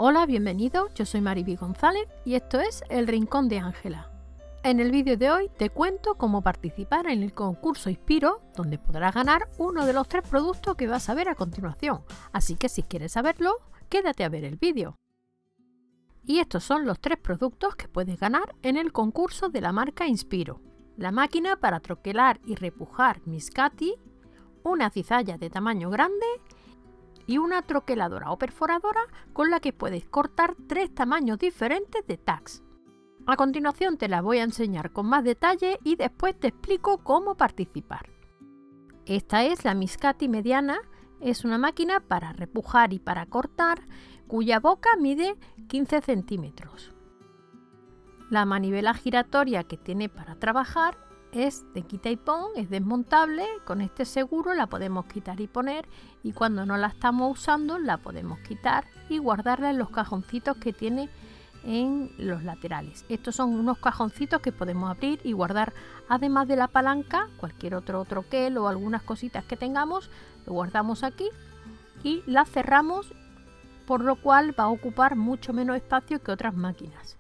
Hola, bienvenidos, yo soy Mariby González y esto es El Rincón de Ángela. En el vídeo de hoy te cuento cómo participar en el concurso Inspiro, donde podrás ganar uno de los 3 productos que vas a ver a continuación. Así que si quieres saberlo, quédate a ver el vídeo. Y estos son los 3 productos que puedes ganar en el concurso de la marca Inspiro. La máquina para troquelar y repujar Miscati, una cizalla de tamaño grande y una troqueladora o perforadora con la que puedes cortar 3 tamaños diferentes de tags. A continuación te la voy a enseñar con más detalle y después te explico cómo participar. Esta es la Miscati mediana, es una máquina para repujar y para cortar cuya boca mide 15 centímetros. La manivela giratoria que tiene para trabajar es de quita y pon, es desmontable, con este seguro la podemos quitar y poner y cuando no la estamos usando la podemos quitar y guardarla en los cajoncitos que tiene en los laterales. Estos son unos cajoncitos que podemos abrir y guardar, además de la palanca, cualquier otro troquel o algunas cositas que tengamos, lo guardamos aquí y la cerramos, por lo cual va a ocupar mucho menos espacio que otras máquinas.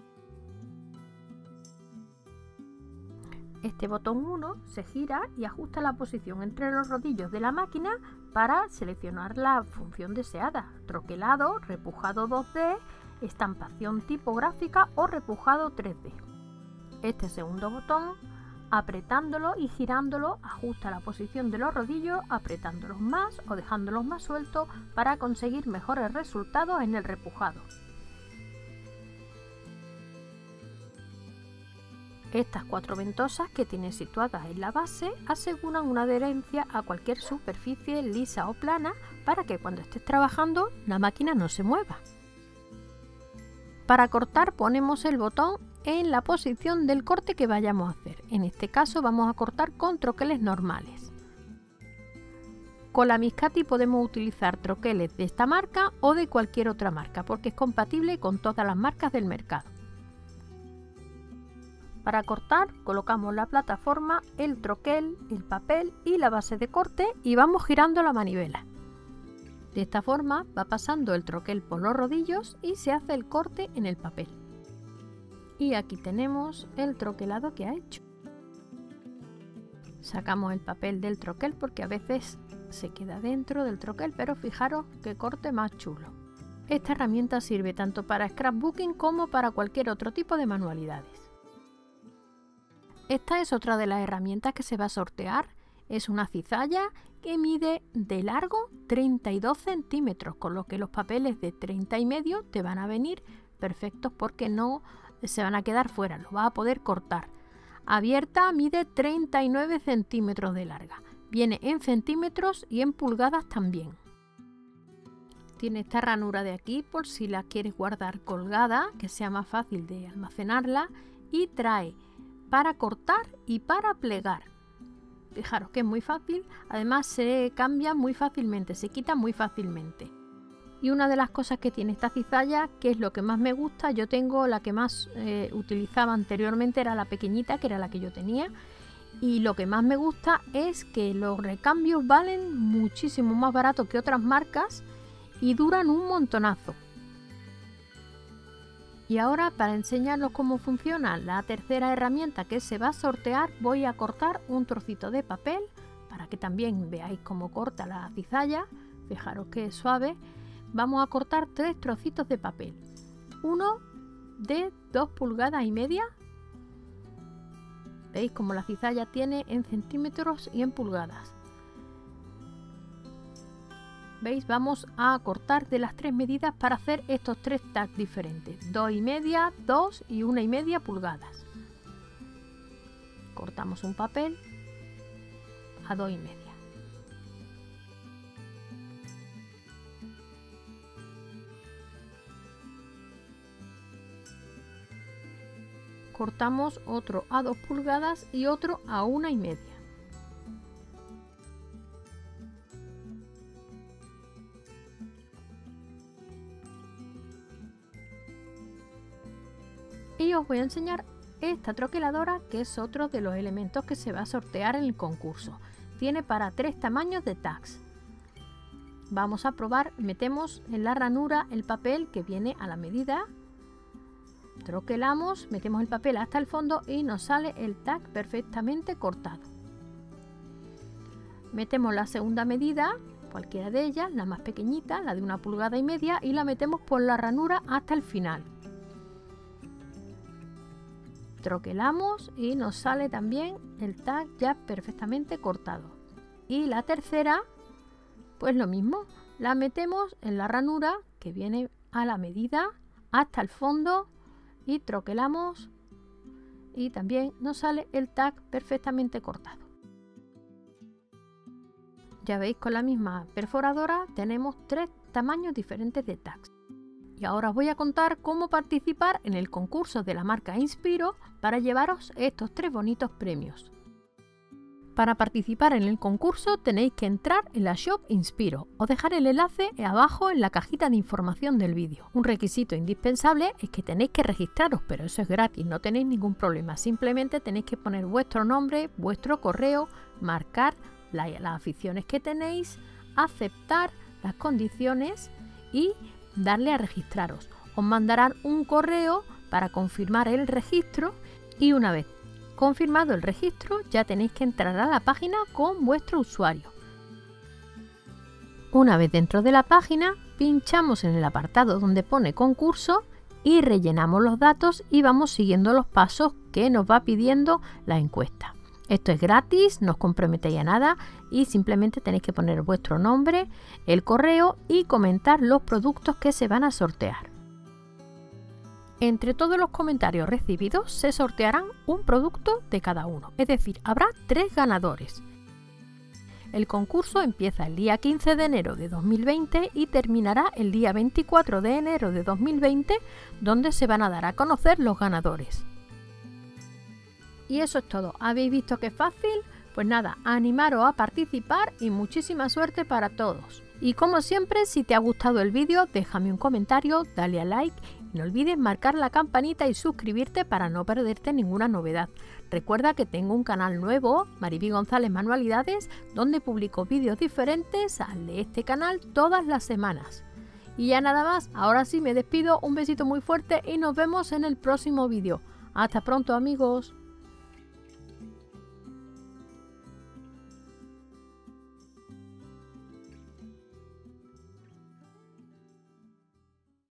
Este botón 1 se gira y ajusta la posición entre los rodillos de la máquina para seleccionar la función deseada: troquelado, repujado 2D, estampación tipográfica o repujado 3D. Este segundo botón, apretándolo y girándolo, ajusta la posición de los rodillos, apretándolos más o dejándolos más sueltos para conseguir mejores resultados en el repujado. Estas 4 ventosas que tienen situadas en la base aseguran una adherencia a cualquier superficie lisa o plana para que cuando estés trabajando la máquina no se mueva. Para cortar ponemos el botón en la posición del corte que vayamos a hacer. En este caso vamos a cortar con troqueles normales. Con la Miscati podemos utilizar troqueles de esta marca o de cualquier otra marca porque es compatible con todas las marcas del mercado. Para cortar colocamos la plataforma, el troquel, el papel y la base de corte y vamos girando la manivela. De esta forma va pasando el troquel por los rodillos y se hace el corte en el papel. Y aquí tenemos el troquelado que ha hecho. Sacamos el papel del troquel porque a veces se queda dentro del troquel, pero fijaros qué corte más chulo. Esta herramienta sirve tanto para scrapbooking como para cualquier otro tipo de manualidades. Esta es otra de las herramientas que se va a sortear. Es una cizalla que mide de largo 32 centímetros, con lo que los papeles de 30 y medio te van a venir perfectos porque no se van a quedar fuera, lo vas a poder cortar. Abierta mide 39 centímetros de larga. Viene en centímetros y en pulgadas también. Tiene esta ranura de aquí por si la quieres guardar colgada, que sea más fácil de almacenarla, y trae para cortar y para plegar. Fijaros que es muy fácil, además se cambia muy fácilmente, se quita muy fácilmente. Y una de las cosas que tiene esta cizalla, que es lo que más me gusta, yo tengo la que más utilizaba anteriormente, era la pequeñita, que era la que yo tenía, y lo que más me gusta es que los recambios valen muchísimo más barato que otras marcas y duran un montonazo. Y ahora, para enseñaros cómo funciona la tercera herramienta que se va a sortear, voy a cortar un trocito de papel para que también veáis cómo corta la cizalla. Fijaros que es suave. Vamos a cortar 3 trocitos de papel. Uno de 2 pulgadas y media. ¿Veis cómo la cizalla tiene en centímetros y en pulgadas? ¿Veis? Vamos a cortar de las 3 medidas para hacer estos 3 tags diferentes: 2,5, 2 y 1,5 pulgadas. Cortamos un papel a 2,5. Cortamos otro a 2 pulgadas y otro a 1,5. Y os voy a enseñar esta troqueladora, que es otro de los elementos que se va a sortear en el concurso. Tiene para 3 tamaños de tags. vamos a probar. Metemos en la ranura el papel que viene a la medida, troquelamos, metemos el papel hasta el fondo y nos sale el tag perfectamente cortado. Metemos la segunda medida, cualquiera de ellas, la más pequeñita, la de 1,5 pulgadas, y la metemos por la ranura hasta el final. Troquelamos y nos sale también el tag ya perfectamente cortado. Y la tercera, pues lo mismo, la metemos en la ranura que viene a la medida hasta el fondo y troquelamos y también nos sale el tag perfectamente cortado. Ya veis, con la misma perforadora tenemos 3 tamaños diferentes de tags. Y ahora os voy a contar cómo participar en el concurso de la marca Inspiro para llevaros estos 3 bonitos premios. Para participar en el concurso tenéis que entrar en la Shop Inspiro. Os dejaré el enlace abajo en la cajita de información del vídeo. Un requisito indispensable es que tenéis que registraros, pero eso es gratis, no tenéis ningún problema. Simplemente tenéis que poner vuestro nombre, vuestro correo, marcar las aficiones que tenéis, aceptar las condiciones y darle a registraros. Os mandarán un correo para confirmar el registro y una vez confirmado el registro ya tenéis que entrar a la página con vuestro usuario. Una vez dentro de la página pinchamos en el apartado donde pone concurso y rellenamos los datos y vamos siguiendo los pasos que nos va pidiendo la encuesta. Esto es gratis, no os comprometéis a nada y simplemente tenéis que poner vuestro nombre, el correo y comentar los productos que se van a sortear. Entre todos los comentarios recibidos se sortearán un producto de cada uno, es decir, habrá 3 ganadores. El concurso empieza el día 15 de enero de 2020 y terminará el día 24 de enero de 2020, donde se van a dar a conocer los ganadores. Y eso es todo. ¿Habéis visto que es fácil? Pues nada, animaros a participar y muchísima suerte para todos. Y como siempre, si te ha gustado el vídeo, déjame un comentario, dale a like y no olvides marcar la campanita y suscribirte para no perderte ninguna novedad. Recuerda que tengo un canal nuevo, Mariby González Manualidades, donde publico vídeos diferentes al de este canal todas las semanas. Y ya nada más, ahora sí me despido, un besito muy fuerte y nos vemos en el próximo vídeo. Hasta pronto, amigos.